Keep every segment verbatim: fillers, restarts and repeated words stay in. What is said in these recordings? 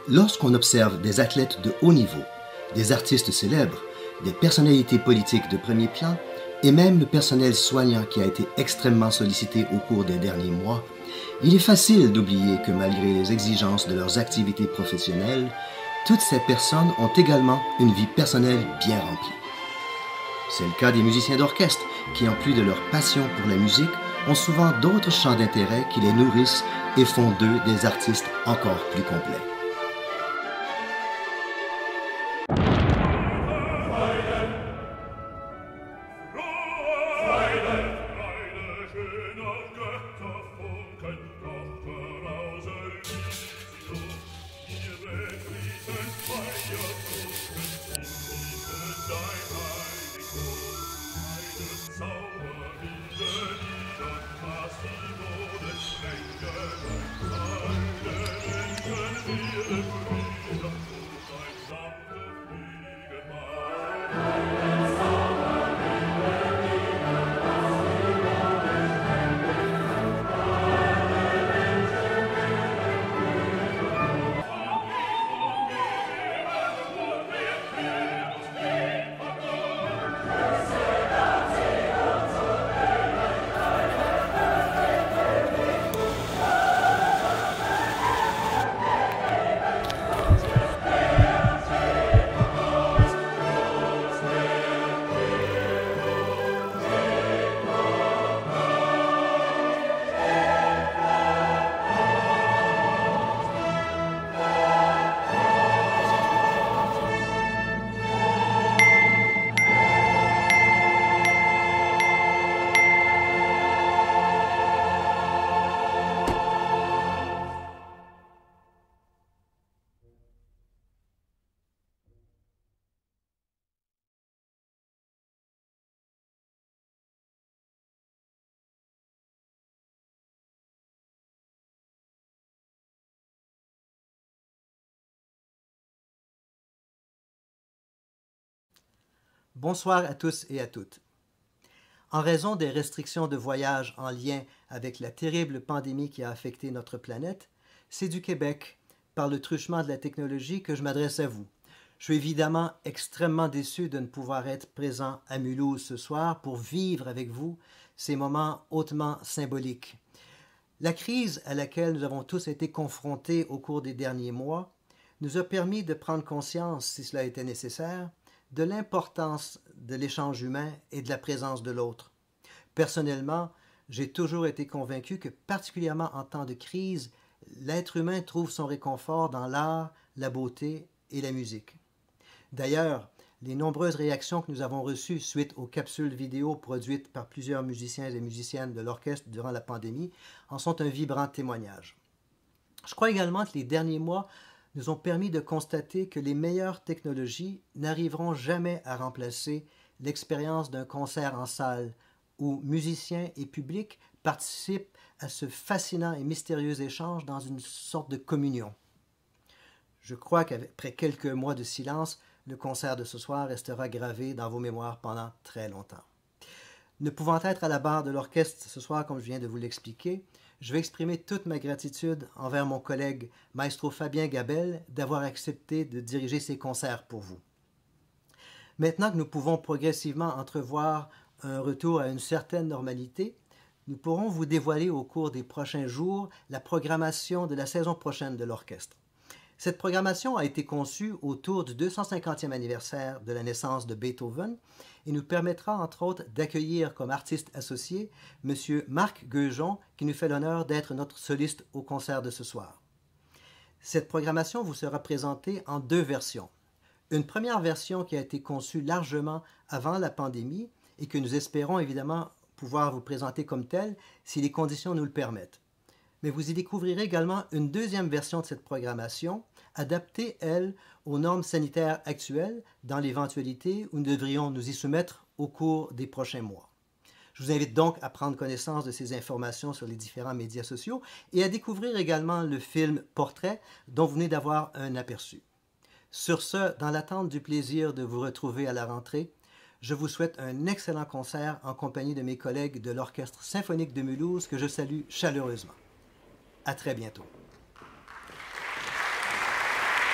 Lorsqu'on observe des athlètes de haut niveau, des artistes célèbres, des personnalités politiques de premier plan et même le personnel soignant qui a été extrêmement sollicité au cours des derniers mois, il est facile d'oublier que malgré les exigences de leurs activités professionnelles, toutes ces personnes ont également une vie personnelle bien remplie. C'est le cas des musiciens d'orchestre qui, en plus de leur passion pour la musique, ont souvent d'autres champs d'intérêt qui les nourrissent et font d'eux des artistes encore plus complets. Bonsoir à tous et à toutes. En raison des restrictions de voyage en lien avec la terrible pandémie qui a affecté notre planète, c'est du Québec, par le truchement de la technologie, que je m'adresse à vous. Je suis évidemment extrêmement déçu de ne pouvoir être présent à Mulhouse ce soir pour vivre avec vous ces moments hautement symboliques. La crise à laquelle nous avons tous été confrontés au cours des derniers mois nous a permis de prendre conscience, si cela était nécessaire, de l'importance de l'échange humain et de la présence de l'autre. Personnellement, j'ai toujours été convaincu que, particulièrement en temps de crise, l'être humain trouve son réconfort dans l'art, la beauté et la musique. D'ailleurs, les nombreuses réactions que nous avons reçues suite aux capsules vidéo produites par plusieurs musiciens et musiciennes de l'orchestre durant la pandémie en sont un vibrant témoignage. Je crois également que les derniers mois nous ont permis de constater que les meilleures technologies n'arriveront jamais à remplacer l'expérience d'un concert en salle où musiciens et public participent à ce fascinant et mystérieux échange dans une sorte de communion. Je crois qu'après quelques mois de silence, le concert de ce soir restera gravé dans vos mémoires pendant très longtemps. Ne pouvant être à la barre de l'orchestre ce soir, comme je viens de vous l'expliquer, je vais exprimer toute ma gratitude envers mon collègue Maestro Fabien Gabel d'avoir accepté de diriger ces concerts pour vous. Maintenant que nous pouvons progressivement entrevoir un retour à une certaine normalité, nous pourrons vous dévoiler au cours des prochains jours la programmation de la saison prochaine de l'orchestre. Cette programmation a été conçue autour du deux cent cinquantième anniversaire de la naissance de Beethoven et nous permettra entre autres d'accueillir comme artiste associé M. Marc Gueujon qui nous fait l'honneur d'être notre soliste au concert de ce soir. Cette programmation vous sera présentée en deux versions. Une première version qui a été conçue largement avant la pandémie et que nous espérons évidemment pouvoir vous présenter comme telle si les conditions nous le permettent. Mais vous y découvrirez également une deuxième version de cette programmation, adaptée, elle, aux normes sanitaires actuelles dans l'éventualité où nous devrions nous y soumettre au cours des prochains mois. Je vous invite donc à prendre connaissance de ces informations sur les différents médias sociaux et à découvrir également le film Portrait dont vous venez d'avoir un aperçu. Sur ce, dans l'attente du plaisir de vous retrouver à la rentrée, je vous souhaite un excellent concert en compagnie de mes collègues de l'Orchestre symphonique de Mulhouse que je salue chaleureusement. À très bientôt.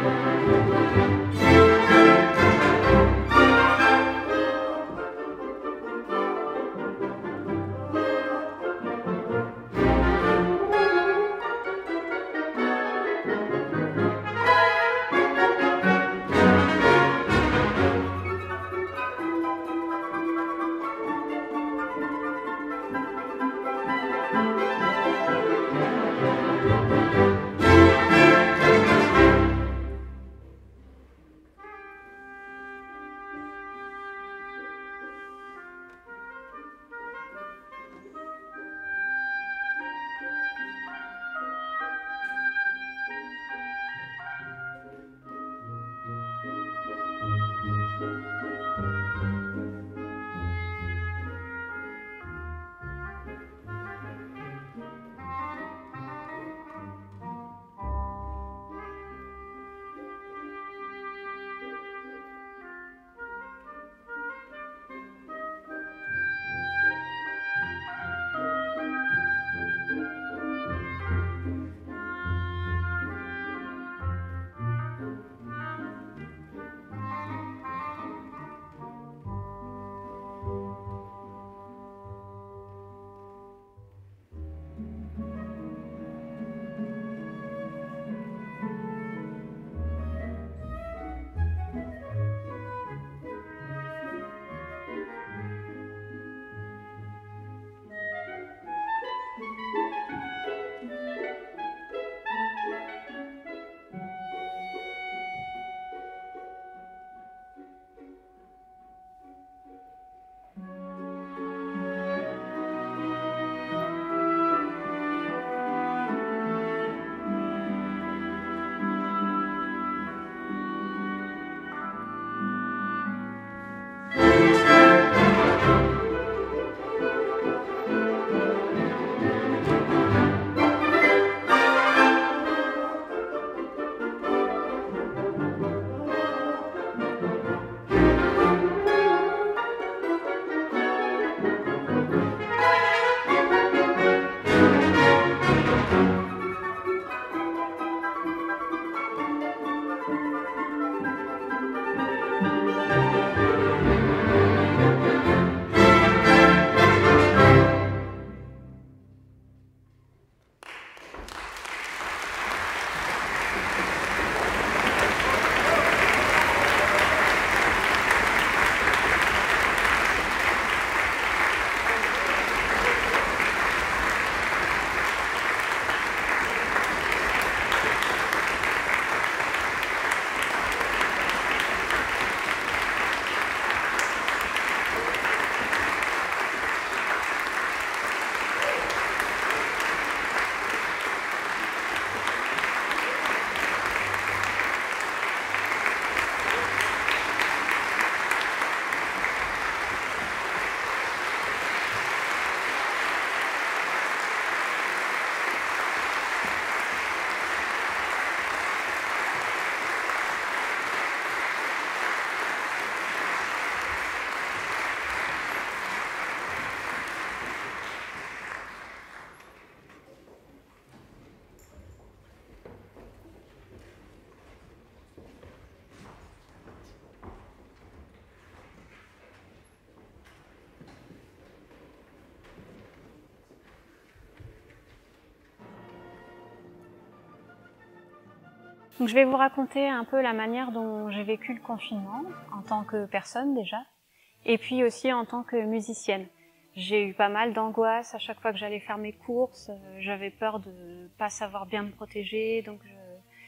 Donc, je vais vous raconter un peu la manière dont j'ai vécu le confinement, en tant que personne déjà, et puis aussi en tant que musicienne. J'ai eu pas mal d'angoisse à chaque fois que j'allais faire mes courses, j'avais peur de pas savoir bien me protéger, donc je...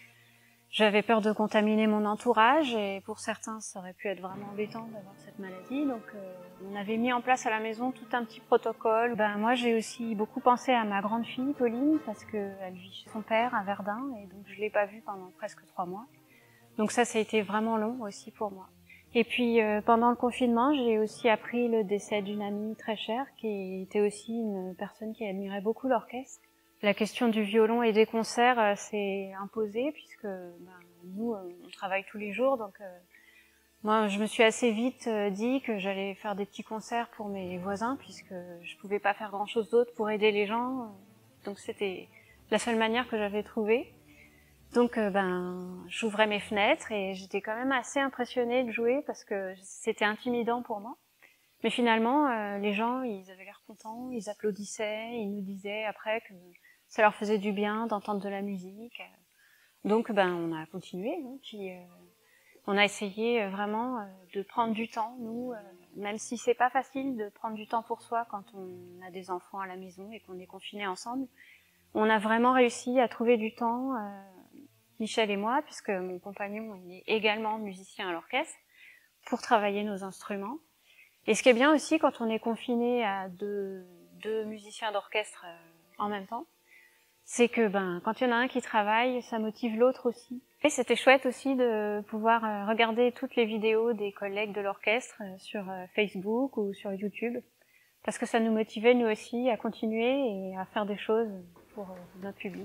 j'avais peur de contaminer mon entourage, et pour certains ça aurait pu être vraiment embêtant d'avoir cette maladie, donc euh, on avait mis en place à la maison tout un petit protocole. Ben, moi j'ai aussi beaucoup pensé à ma grande fille Pauline, parce qu'elle vit chez son père à Verdun, et donc je l'ai pas vue pendant presque trois mois. Donc ça, ça a été vraiment long aussi pour moi. Et puis euh, pendant le confinement, j'ai aussi appris le décès d'une amie très chère, qui était aussi une personne qui admirait beaucoup l'orchestre. La question du violon et des concerts euh, s'est imposée, puisque ben, nous, euh, on travaille tous les jours, donc euh, moi, je me suis assez vite euh, dit que j'allais faire des petits concerts pour mes voisins, puisque je pouvais pas faire grand-chose d'autre pour aider les gens, donc c'était la seule manière que j'avais trouvée. Donc euh, ben, j'ouvrais mes fenêtres et j'étais quand même assez impressionnée de jouer parce que c'était intimidant pour moi. Mais finalement, euh, les gens, ils avaient l'air contents, ils applaudissaient, ils nous disaient après que ça leur faisait du bien d'entendre de la musique. Donc ben, on a continué, hein, puis... Euh, On a essayé vraiment de prendre du temps, nous, même si c'est pas facile de prendre du temps pour soi quand on a des enfants à la maison et qu'on est confinés ensemble. On a vraiment réussi à trouver du temps, euh, Michel et moi, puisque mon compagnon est également musicien à l'orchestre, pour travailler nos instruments. Et ce qui est bien aussi quand on est confiné à deux, deux musiciens d'orchestre en même temps, c'est que ben quand il y en a un qui travaille, ça motive l'autre aussi. Et c'était chouette aussi de pouvoir regarder toutes les vidéos des collègues de l'orchestre sur Facebook ou sur YouTube, parce que ça nous motivait nous aussi à continuer et à faire des choses pour notre public.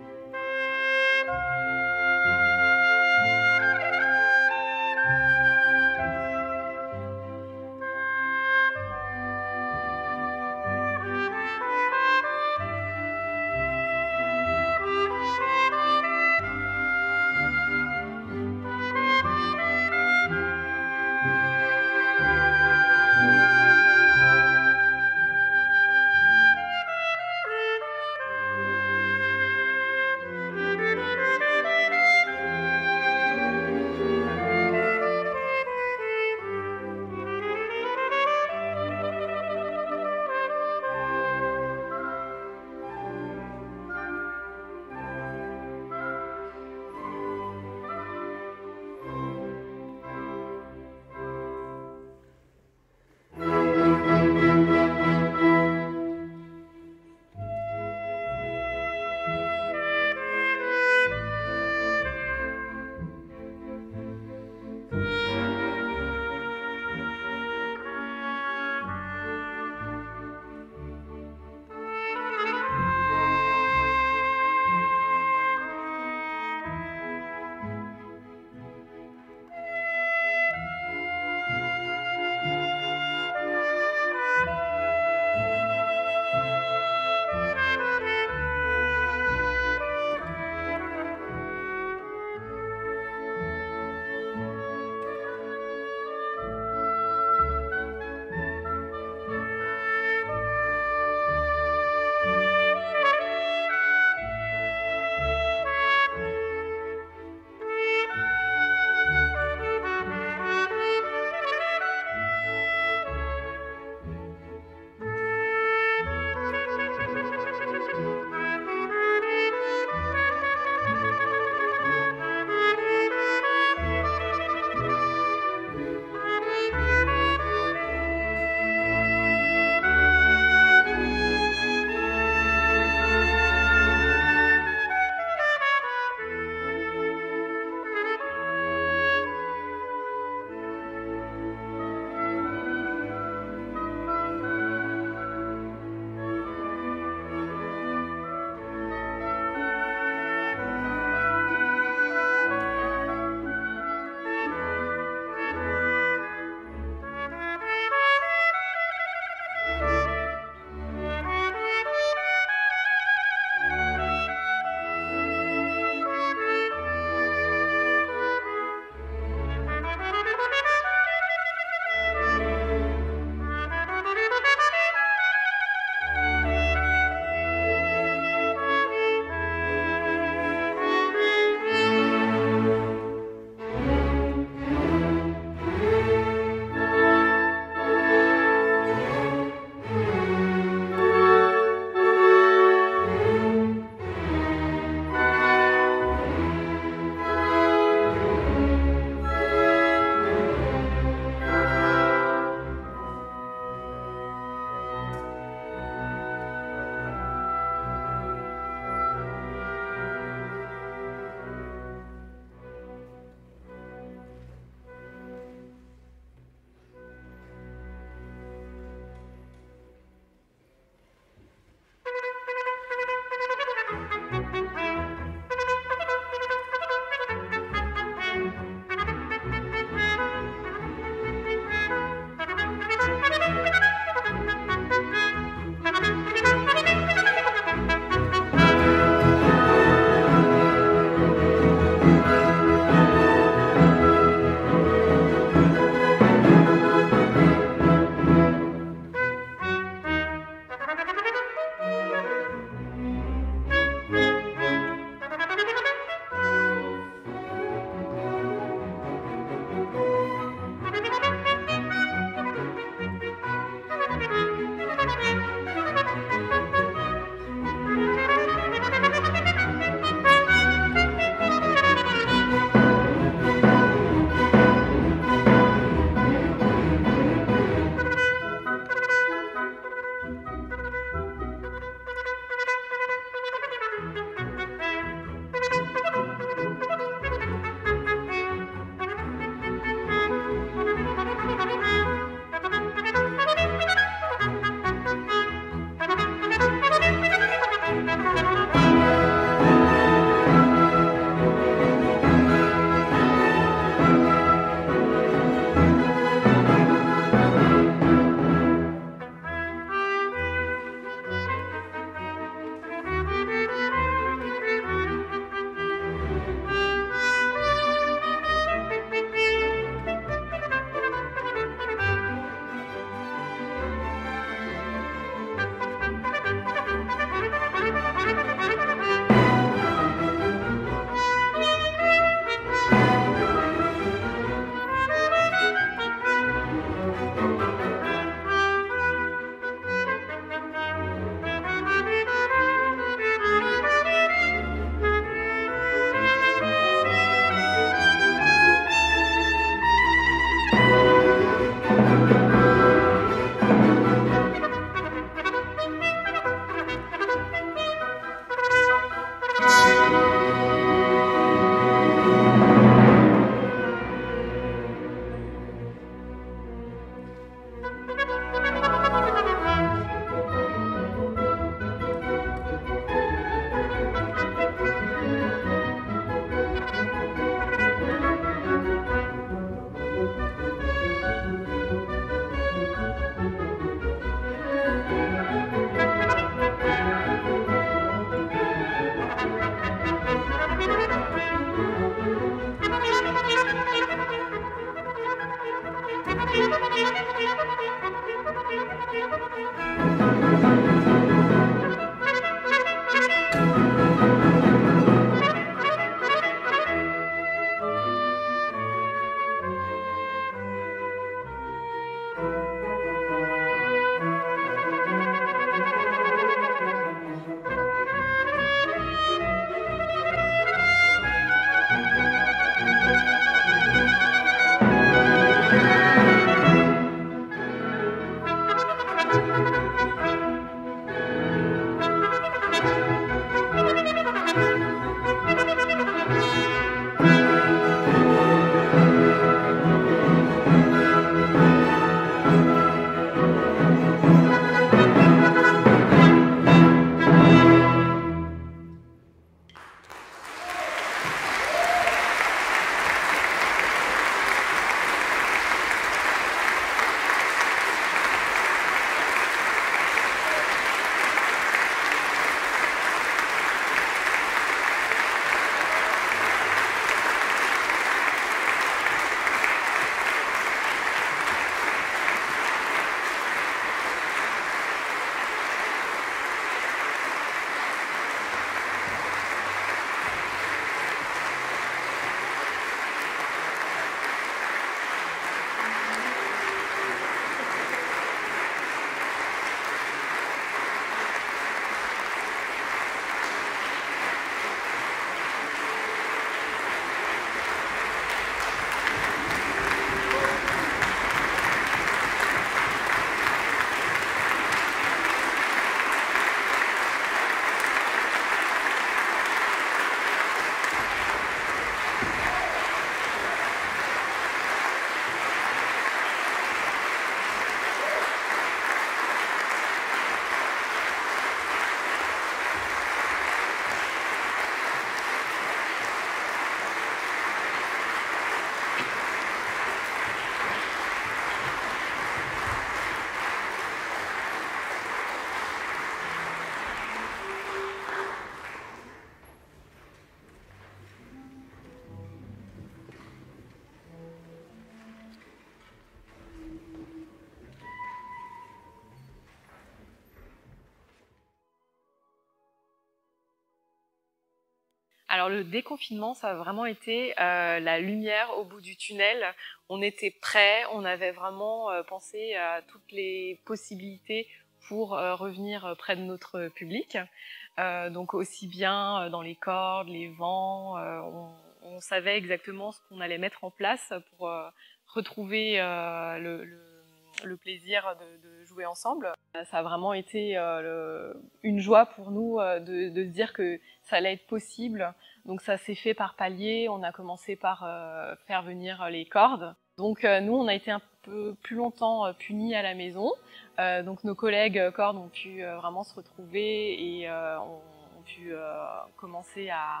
Alors le déconfinement, ça a vraiment été euh, la lumière au bout du tunnel. On était prêts, on avait vraiment euh, pensé à toutes les possibilités pour euh, revenir près de notre public. Euh, donc aussi bien dans les cordes, les vents, euh, on, on savait exactement ce qu'on allait mettre en place pour euh, retrouver euh, le, le, le plaisir de, de jouer ensemble. Ça a vraiment été euh, le, une joie pour nous euh, de, de se dire que ça allait être possible. Donc ça s'est fait par paliers. On a commencé par euh, faire venir les cordes. Donc euh, nous, on a été un peu plus longtemps euh, punis à la maison. Euh, donc nos collègues euh, cordes ont pu euh, vraiment se retrouver et euh, ont, ont pu euh, commencer à,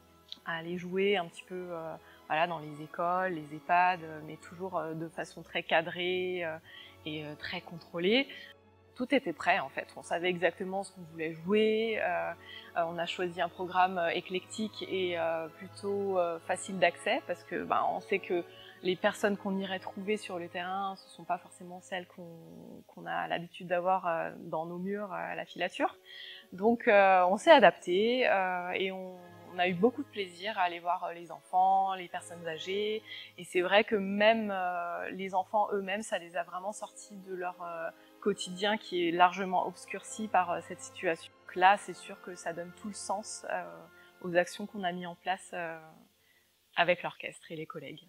à aller jouer un petit peu euh, voilà, dans les écoles, les EHPAD, mais toujours euh, de façon très cadrée euh, et euh, très contrôlée. Tout était prêt en fait, on savait exactement ce qu'on voulait jouer, euh, euh, on a choisi un programme euh, éclectique et euh, plutôt euh, facile d'accès parce que ben, on sait que les personnes qu'on irait trouver sur le terrain, ce ne sont pas forcément celles qu'on qu'on a l'habitude d'avoir euh, dans nos murs à la filature. Donc euh, on s'est adapté euh, et on, on a eu beaucoup de plaisir à aller voir les enfants, les personnes âgées, et c'est vrai que même euh, les enfants eux-mêmes, ça les a vraiment sortis de leur euh, quotidien qui est largement obscurci par euh, cette situation. Donc là, c'est sûr que ça donne tout le sens euh, aux actions qu'on a mis en place euh, avec l'orchestre et les collègues.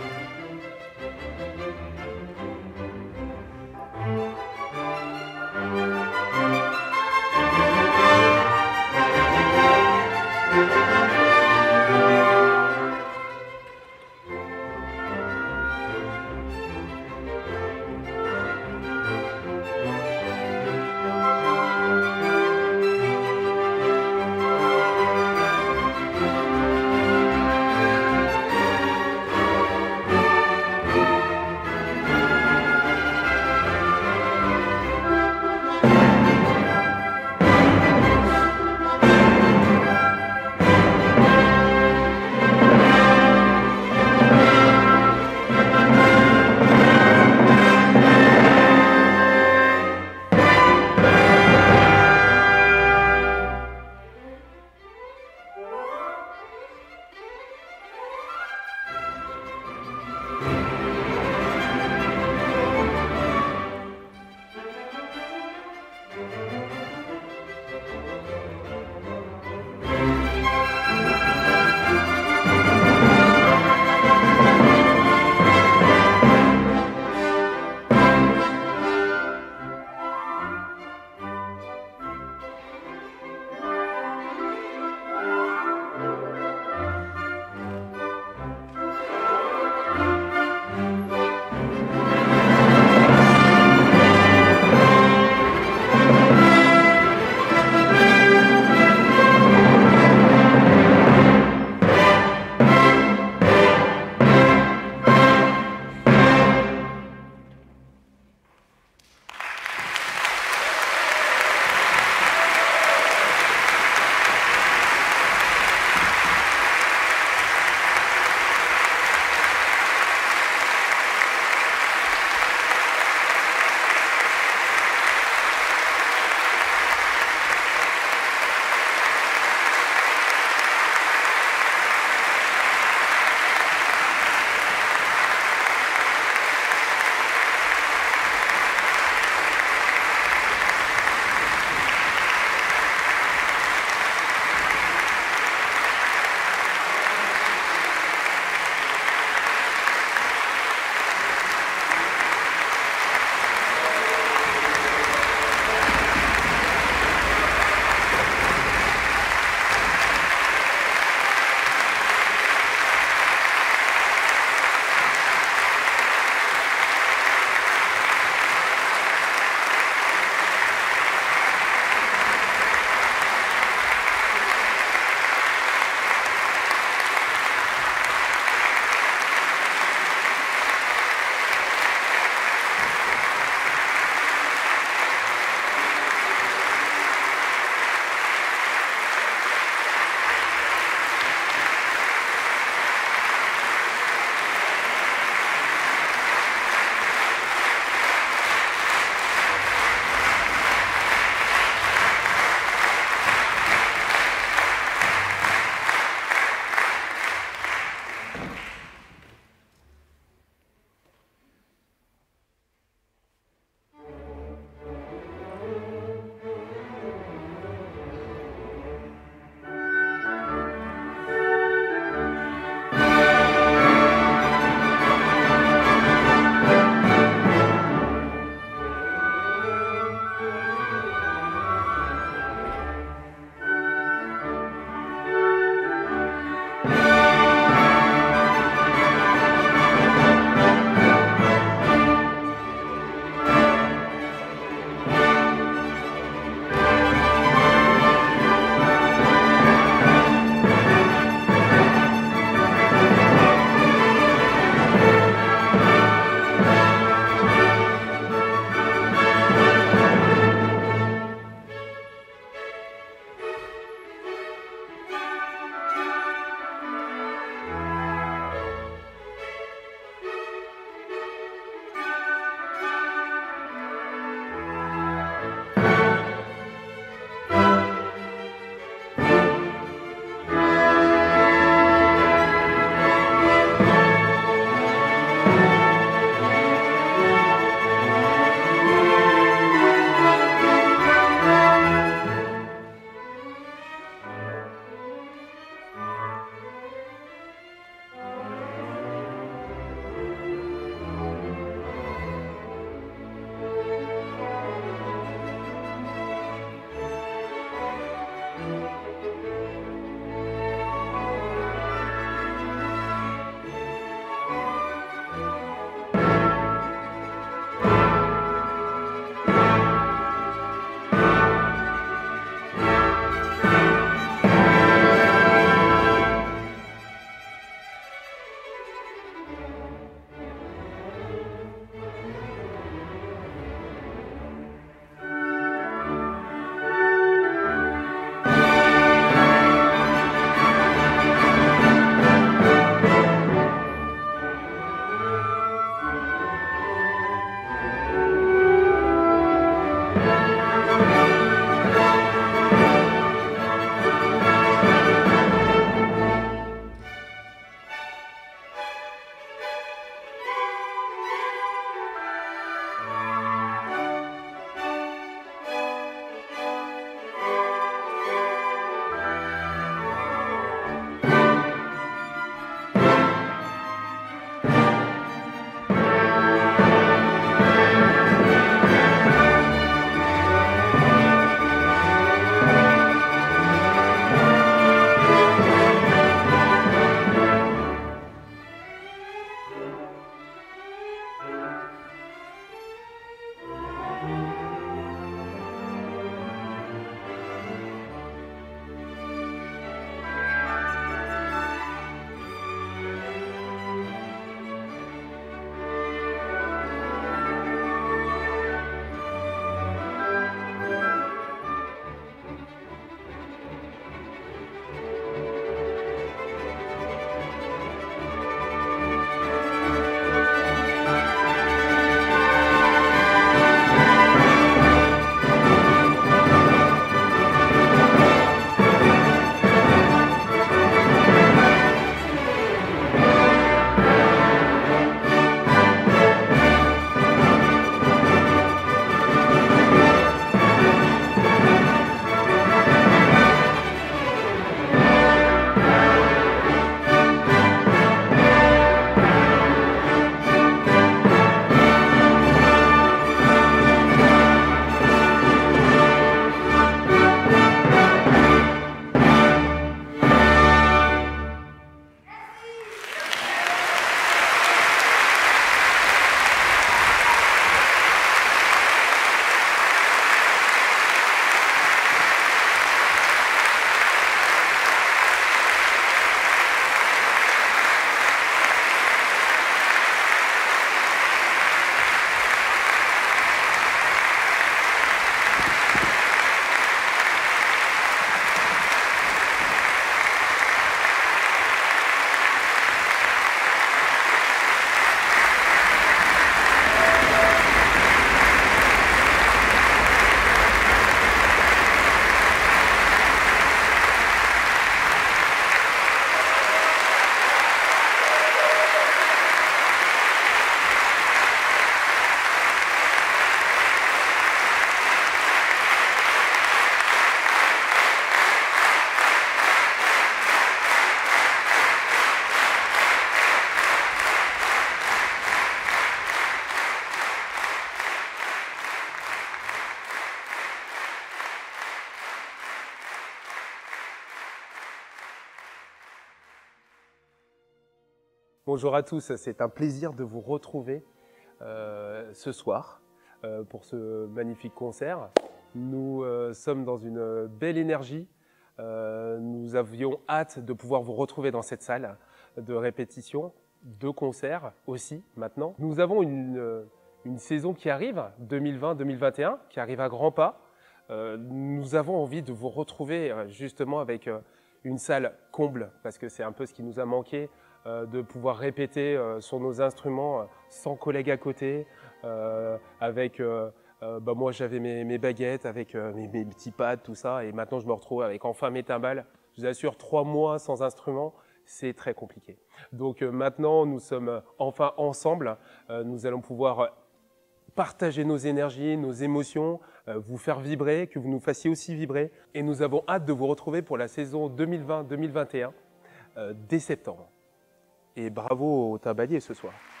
Bonjour à tous, c'est un plaisir de vous retrouver euh, ce soir euh, pour ce magnifique concert. Nous euh, sommes dans une belle énergie. Euh, nous avions hâte de pouvoir vous retrouver dans cette salle de répétition, de concert aussi maintenant. Nous avons une, une saison qui arrive, deux mille vingt deux mille vingt et un, qui arrive à grands pas. Euh, nous avons envie de vous retrouver justement avec euh, une salle comble, parce que c'est un peu ce qui nous a manqué, euh, de pouvoir répéter euh, sur nos instruments euh, sans collègues à côté, euh, avec... Euh, Euh, bah moi j'avais mes, mes baguettes avec euh, mes, mes petits pads, tout ça, et maintenant je me retrouve avec enfin mes timbales. Je vous assure, trois mois sans instrument, c'est très compliqué. Donc euh, maintenant nous sommes enfin ensemble, euh, nous allons pouvoir partager nos énergies, nos émotions, euh, vous faire vibrer, que vous nous fassiez aussi vibrer. Et nous avons hâte de vous retrouver pour la saison deux mille vingt deux mille vingt et un, euh, dès septembre. Et bravo aux timbaliers ce soir.